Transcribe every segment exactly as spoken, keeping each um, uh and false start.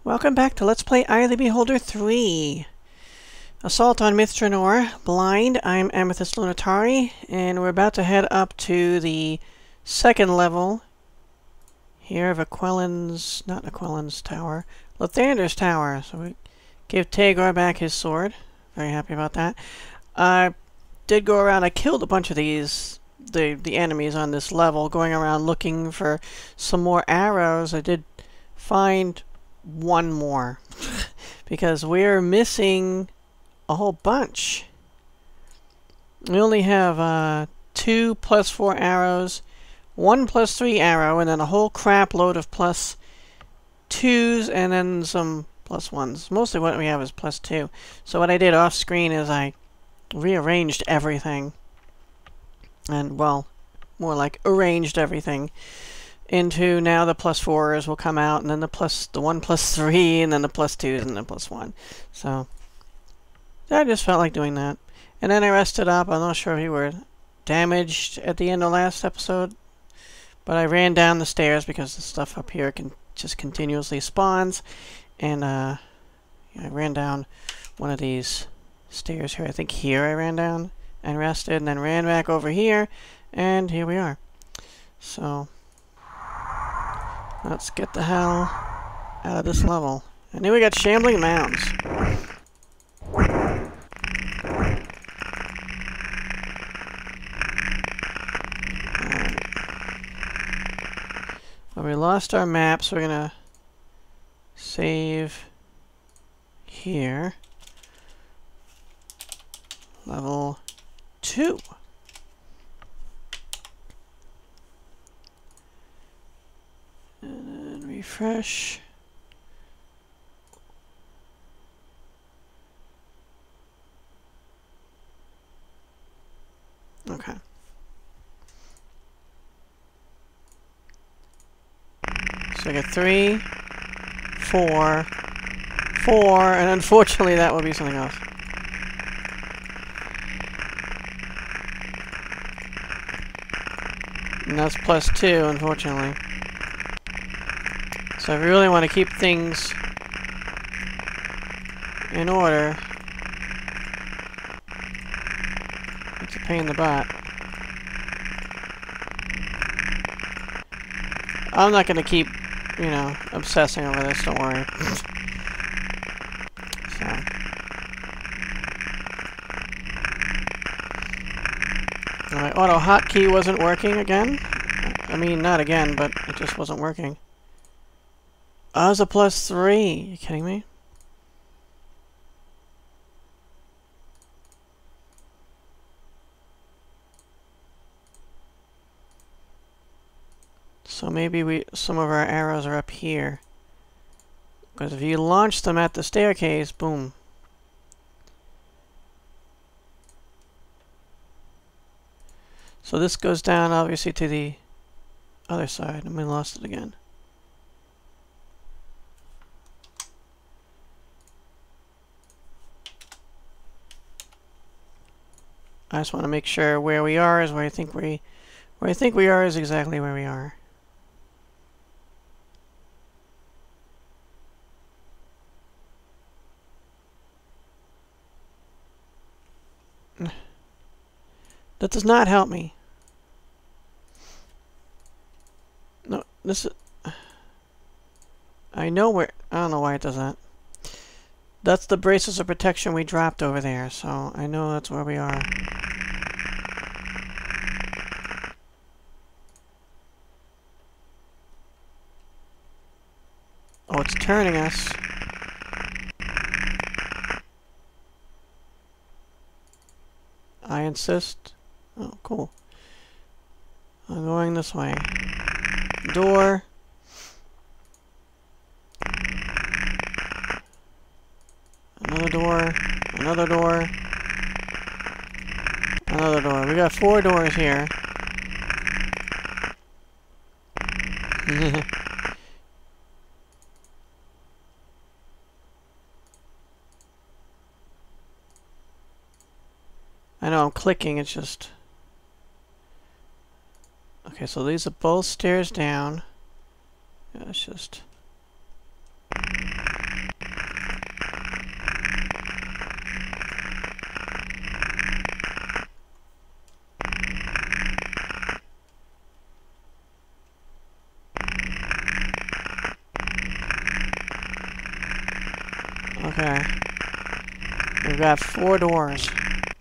Welcome back to Let's Play Eye of the Beholder three. Assault on Myth Drannor. Blind. I'm Amethyst Lunatari, and we're about to head up to the second level here of Aquelin's, not Aquelin's tower, Lathander's tower. So we gave Tagor back his sword. Very happy about that. I did go around, I killed a bunch of these, the, the enemies on this level, going around looking for some more arrows. I did find one more because we're missing a whole bunch. We only have uh, two plus four arrows, one plus three arrow, and then a whole crap load of plus twos, and then some plus ones. Mostly what we have is plus two. So what I did off screen is I rearranged everything, and well, more like arranged everything into now the plus fours will come out, and then the plus the one plus three, and then the plus twos, and then plus one. So I just felt like doing that. And then I rested up. I'm not sure if you were damaged at the end of last episode, but I ran down the stairs because the stuff up here can just continuously spawns, and uh, I ran down one of these stairs here. I think here I ran down and rested, and then ran back over here, and here we are. So let's get the hell out of this level. And then we got Shambling Mounds. Alright. Well, we lost our map, so we're gonna save here. Level two. And then refresh. Okay. So I got three, four, four, and unfortunately that will be something else. And that's plus two, unfortunately. So if we really want to keep things in order, it's a pain in the butt. I'm not going to keep, you know, obsessing over this, don't worry. So. My auto hotkey wasn't working again. I mean, not again, but it just wasn't working. Oh, it was a plus three. Are you kidding me? So maybe we some of our arrows are up here. Because if you launch them at the staircase, boom. So this goes down obviously to the other side, and we lost it again. I just want to make sure where we are is where I think we where I think we are is exactly where we are. That does not help me. No, this is... I know where... I don't know why it does that. That's the braces of protection we dropped over there, so I know that's where we are. Oh, it's turning us. I insist. Oh, cool. I'm going this way. Door. Another door. Another door. Another door. We got four doors here. I know I'm clicking, it's just... Okay, so these are both stairs down. Yeah, it's just... Okay. We've got four doors.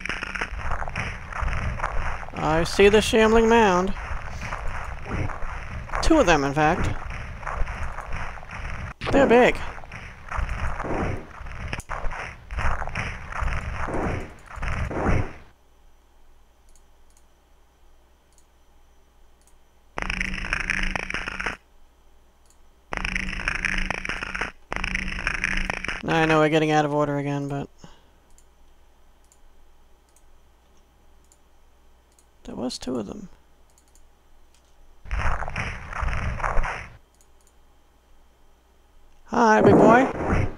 I see the Shambling Mound. Two of them, in fact. They're big. I know we're getting out of order again, but there was two of them. Hi, big boy.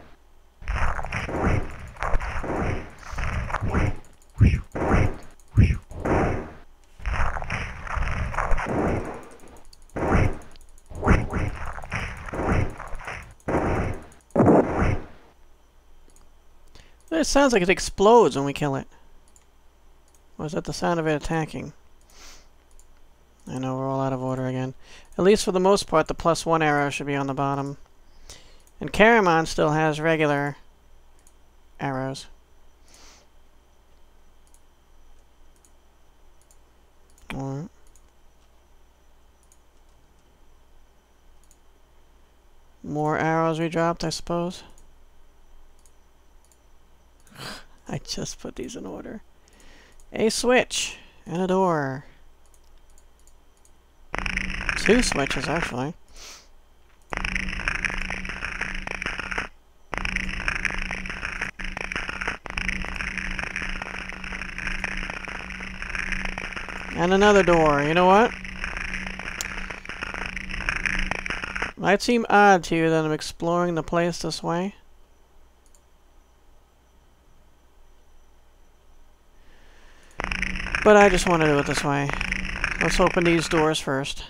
It sounds like it explodes when we kill it. Or is that the sound of it attacking? I know we're all out of order again. At least for the most part, the plus one arrow should be on the bottom. And Faerûn still has regular arrows. Alright. More arrows we dropped, I suppose. I just put these in order. A switch and a door. Two switches, actually. And another door. You know what? Might seem odd to you that I'm exploring the place this way. But I just want to do it this way. Let's open these doors first.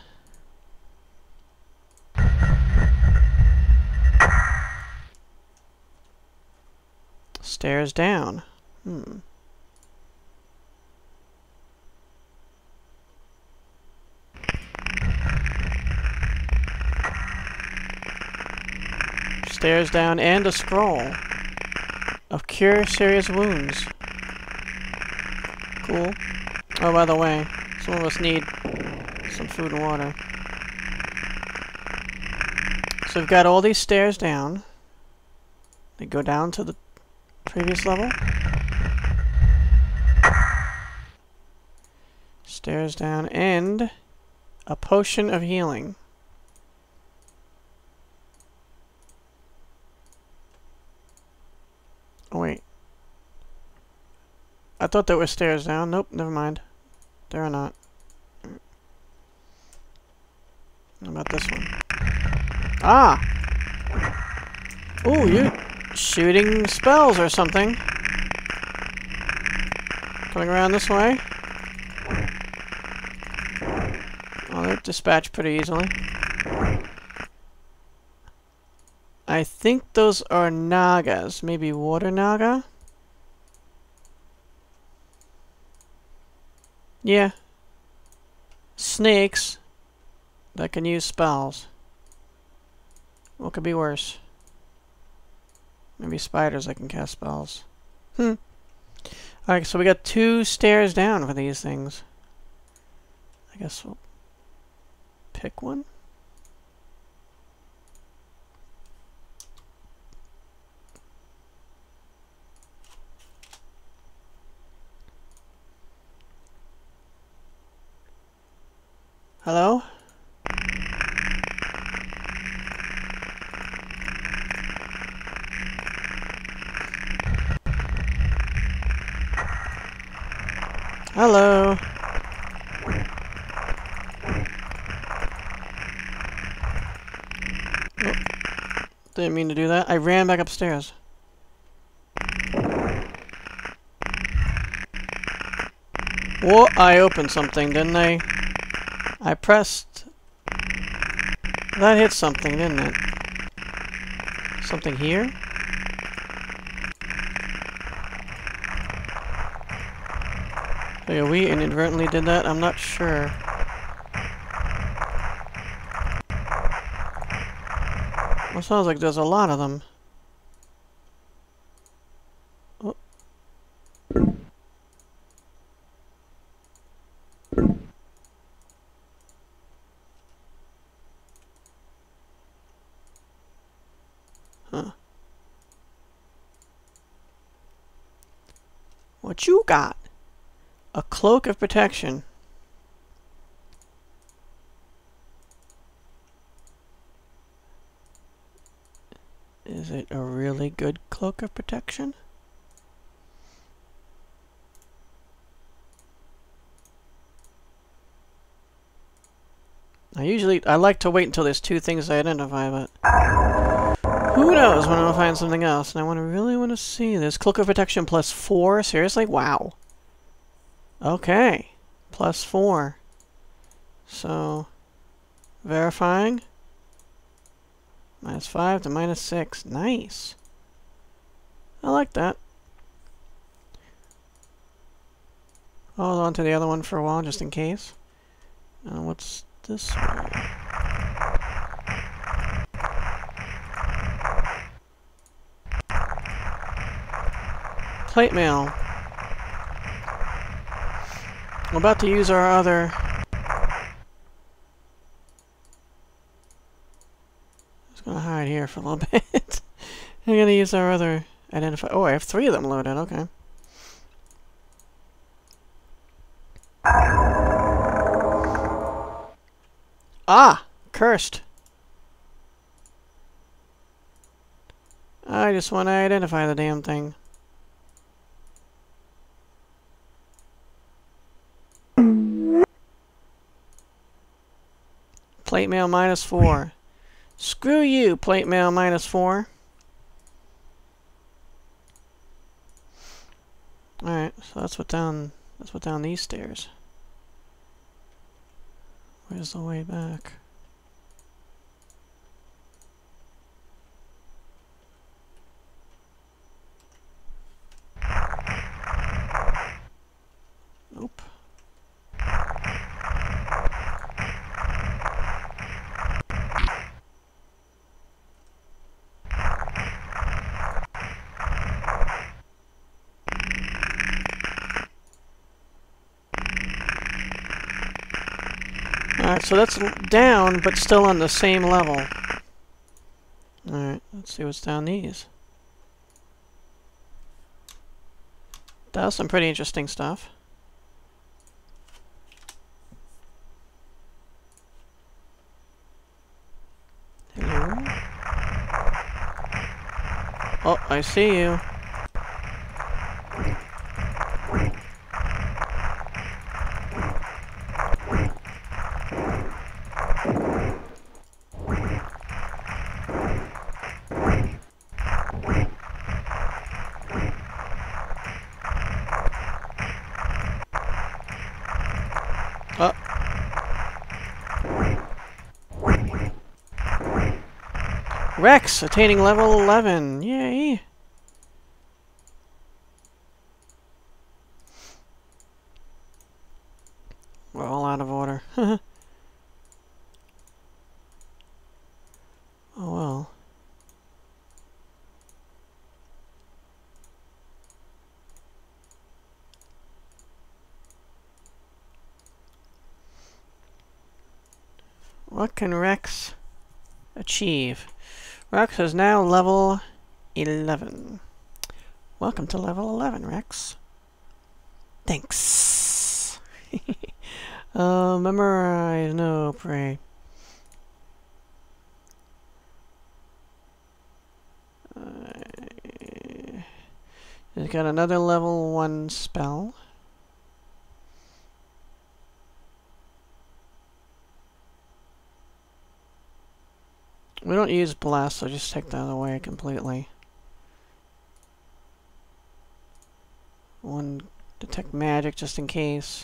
Stairs down. Hmm. Stairs down and a scroll of cure serious wounds. Cool. Oh, by the way, some of us need some food and water. So we've got all these stairs down. They go down to the previous level. Stairs down and a potion of healing. Oh, wait. I thought there were stairs down. Nope, never mind. There are not. How about this one? Ah! Ooh, you're shooting spells or something. Coming around this way. Oh, they're dispatched pretty easily. I think those are Nagas. Maybe water Naga? Yeah. Snakes that can use spells. What could be worse? Maybe spiders that can cast spells. Hmm. Alright, so we got two stairs down for these things. I guess we'll pick one. Hello? Hello? Oh, didn't mean to do that. I ran back upstairs. Whoa, I opened something, didn't I? I pressed... That hit something, didn't it? Something here? Okay, we inadvertently did that? I'm not sure. Well, sounds like there's a lot of them. What you got? A cloak of protection. Is it a really good cloak of protection? I usually, I like to wait until there's two things I identify, but who knows when I'll find something else. And I want to really want to see this. Cloak of protection plus four? Seriously? Wow. Okay. Plus four. So, verifying. Minus five to minus six. Nice. I like that. Hold on to the other one for a while, just in case. Uh, what's this one? Plate mail. We're about to use our other... Just gonna hide here for a little bit. I'm gonna use our other identify. Oh, I have three of them loaded. Okay. Ah! Cursed. I just want to identify the damn thing. Plate mail minus four. Screw you, plate mail minus four. Alright, so that's what down that's what down these stairs. Where's the way back? Nope. Alright, so that's down, but still on the same level. Alright, let's see what's down these. Does some pretty interesting stuff. Hello? Oh, I see you. Oh. Rex, attaining level eleven. Yay. We're all out of order. Oh well. What can Rex achieve? Rex is now level eleven. Welcome to level eleven, Rex. Thanks. uh, memorize, no, pray. Uh, he's got another level one spell. We don't use blast, so just take that away completely. One, detect magic just in case.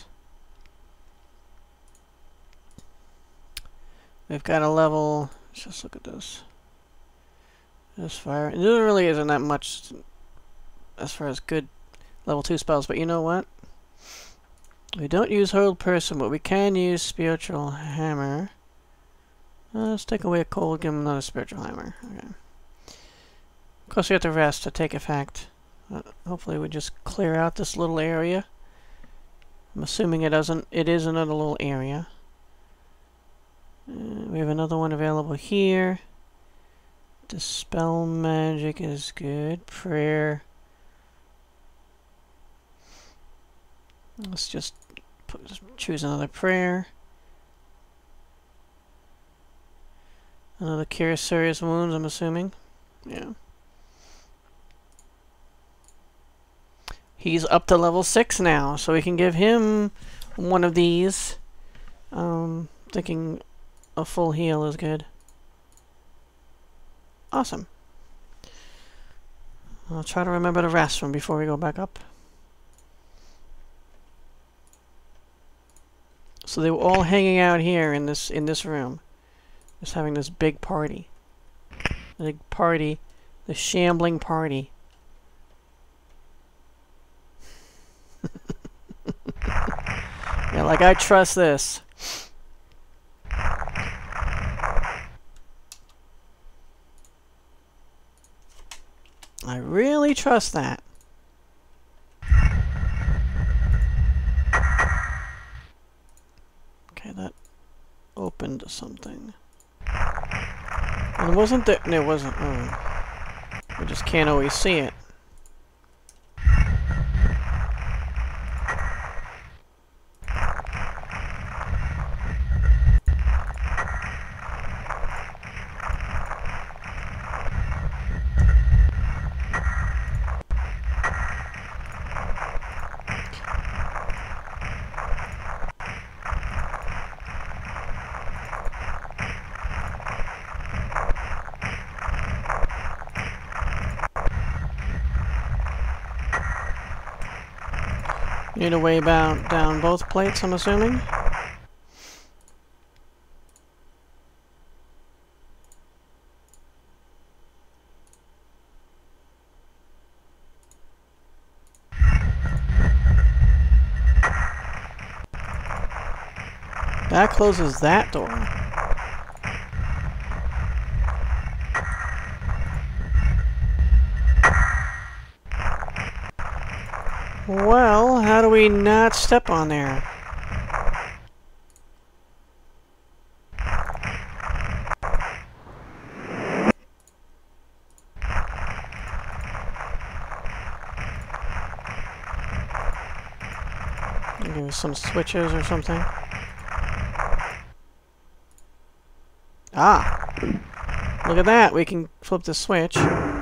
We've got a level, let's just look at this. This fire, it really isn't that much as far as good level two spells, but you know what? We don't use Hold Person, but we can use Spiritual Hammer. Uh, let's take away a cold, give him another Spiritual Hammer. Okay. Of course, we have to rest to take effect. Uh, hopefully, we just clear out this little area. I'm assuming it doesn't. It is another little area. Uh, we have another one available here. Dispel magic is good. Prayer. Let's just put, choose another prayer. Another cure serious wounds, I'm assuming. Yeah. He's up to level six now, so we can give him one of these. Um, thinking a full heal is good. Awesome. I'll try to remember the rest from before we go back up. So they were all hanging out here in this in this room, just having this big party. Big party, the shambling party. Yeah, like I trust this. I really trust that. Okay, that opened something. And it wasn't there. No, it wasn't. Oh. We just can't always see it. Need a way bound down both plates, I'm assuming. That closes that door. Well, how do we not step on there? Maybe some switches or something. Ah! Look at that! We can flip the switch.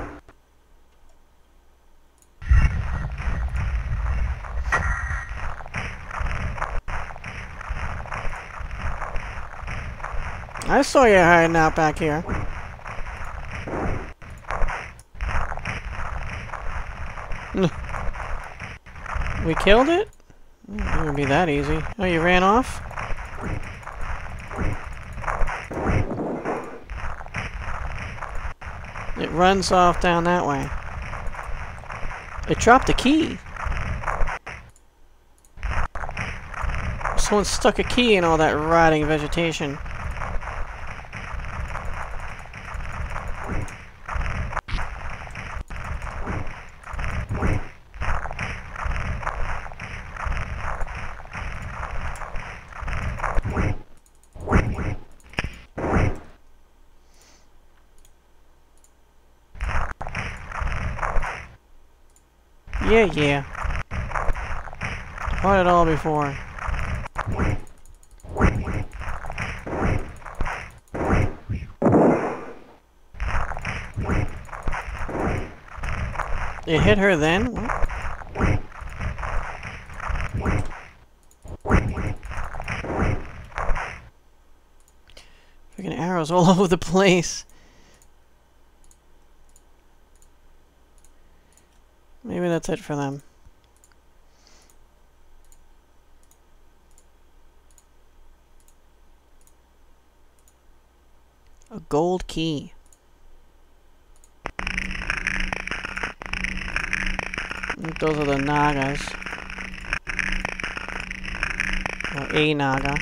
I saw you hiding out back here. We killed it? It wouldn't be that easy. Oh, you ran off? It runs off down that way. It dropped a key. Someone stuck a key in all that rotting vegetation. Yeah, yeah. I've heard it all before. It hit her then? What? Freaking arrows all over the place. Maybe that's it for them. A gold key. I think those are the Nagas. Or a Naga.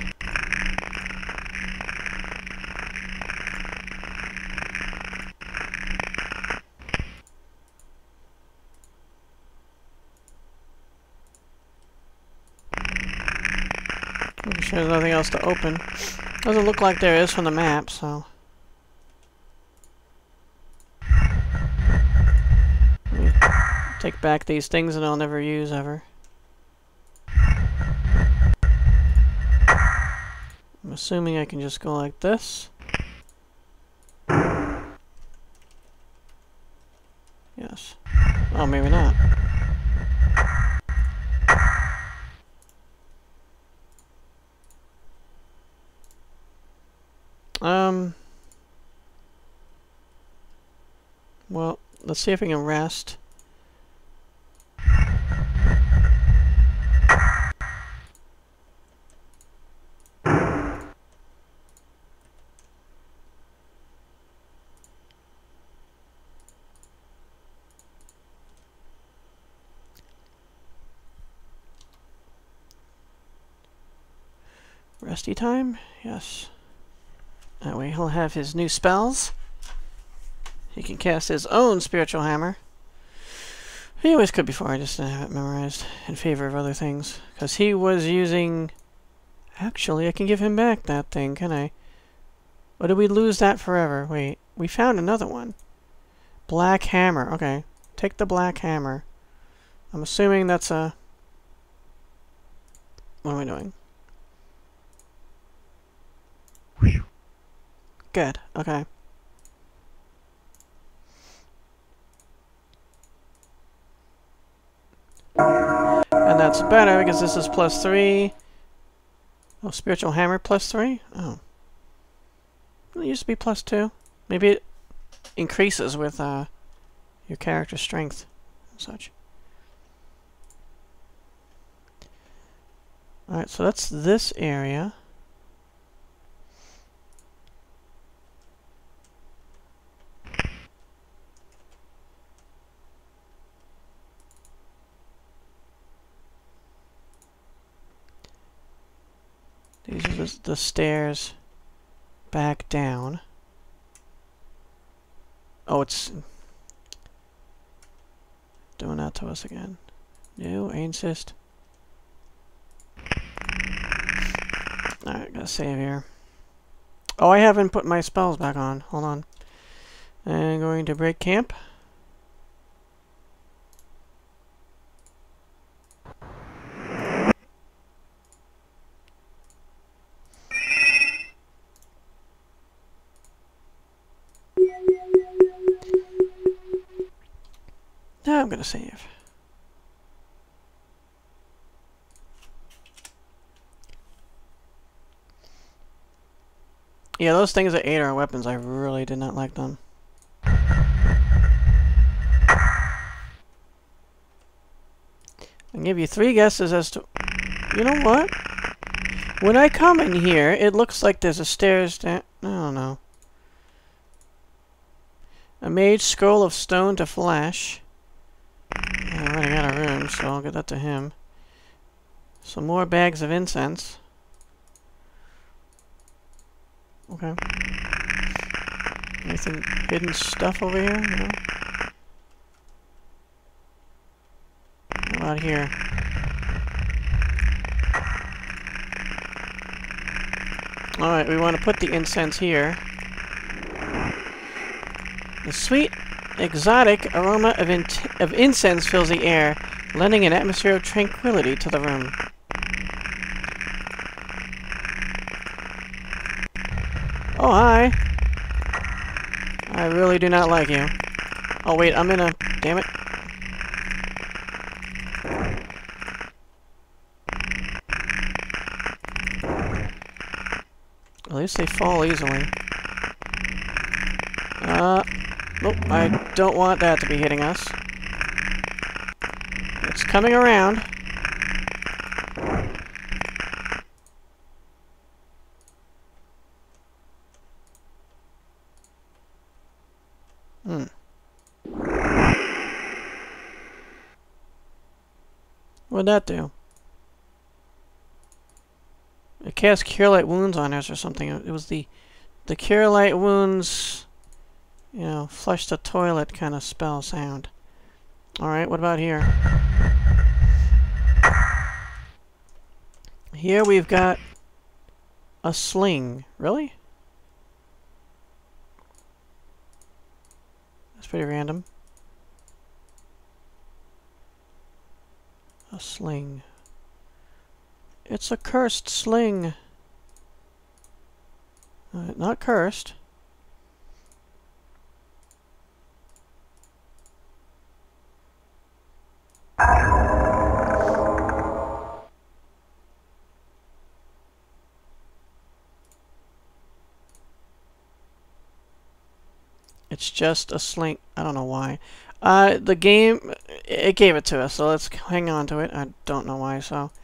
I'm sure there's nothing else to open. Doesn't look like there is from the map, so. Take back these things that I'll never use ever. I'm assuming I can just go like this. Yes. Oh, maybe not. Um. Well, let's see if we can rest. Resty time? Yes. That way he'll have his new spells. He can cast his own spiritual hammer. He always could before, I just didn't have it memorized in favor of other things. Because he was using... Actually, I can give him back that thing, can I? Or did we lose that forever? Wait, we found another one. Black hammer. Okay, take the black hammer. I'm assuming that's a... What am I doing? Good, okay. And that's better because this is plus three. Oh, spiritual hammer plus three? Oh. It used to be plus two. Maybe it increases with uh, your character's strength and such. Alright, so that's this area. These are the, the stairs back down. Oh, it's doing that to us again. No, I insist. Alright, gotta save here. Oh, I haven't put my spells back on. Hold on. I'm going to break camp. Now I'm gonna save. Yeah, those things that ate our weapons, I really did not like them. I'll give you three guesses as to... You know what? When I come in here, it looks like there's a stairs down... I don't know. A mage scroll of stone to flesh. I'm running out of room, so I'll get that to him. Some more bags of incense. Okay. Anything hidden stuff over here? No? What about here? Alright, we want to put the incense here. The sweet, exotic aroma of, in of incense fills the air, lending an atmosphere of tranquility to the room. Oh, hi! I really do not like you. Oh, wait, I'm in a... Damn it. At least they fall easily. Uh... Nope, I don't want that to be hitting us. It's coming around. Hmm. What'd that do? It cast Cure Light Wounds on us or something. It was the the Cure Light Wounds, you know, flush the toilet kind of spell sound. Alright, what about here? Here we've got a sling. Really? That's pretty random. A sling. It's a cursed sling. Uh, not cursed. It's just a slink. I don't know why. Uh, the game, it gave it to us, so let's hang on to it. I don't know why, so.